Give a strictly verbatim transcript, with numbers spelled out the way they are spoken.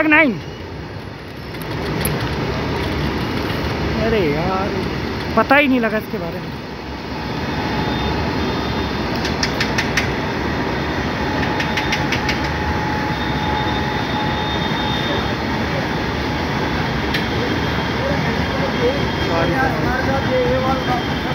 चिराग nine. अरे यार पता ही नहीं लगा इसके बारे में। हमारे साथ ये वाला